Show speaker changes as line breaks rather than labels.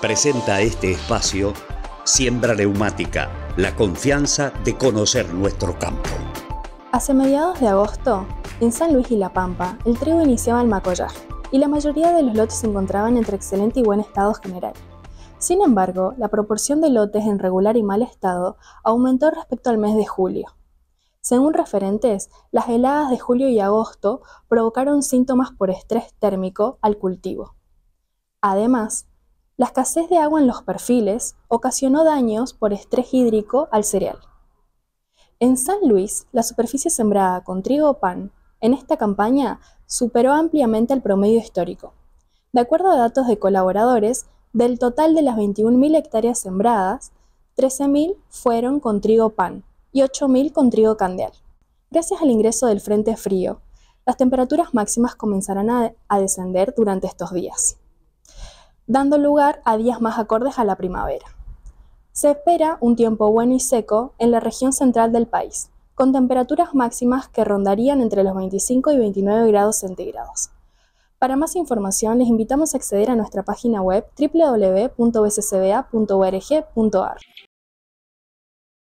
Presenta este espacio Siembra Neumática, la confianza de conocer nuestro campo.
Hacia mediados de agosto, en San Luis y La Pampa, el trigo iniciaba el macollaje y la mayoría de los lotes se encontraban entre excelente y buen estado general. Sin embargo, la proporción de lotes en regular y mal estado aumentó respecto al mes de julio. Según referentes, las heladas de julio y agosto provocaron síntomas por estrés térmico al cultivo. Además, la escasez de agua en los perfiles ocasionó daños por estrés hídrico al cereal. En San Luis, la superficie sembrada con trigo pan en esta campaña superó ampliamente el promedio histórico. De acuerdo a datos de colaboradores, del total de las 21.000 hectáreas sembradas, 13.000 fueron con trigo pan y 8.000 con trigo candeal. Gracias al ingreso del frente frío, las temperaturas máximas comenzarán a descender durante estos días, dando lugar a días más acordes a la primavera. Se espera un tiempo bueno y seco en la región central del país, con temperaturas máximas que rondarían entre los 25 y 29 grados centígrados. Para más información, les invitamos a acceder a nuestra página web www.bccba.org.ar.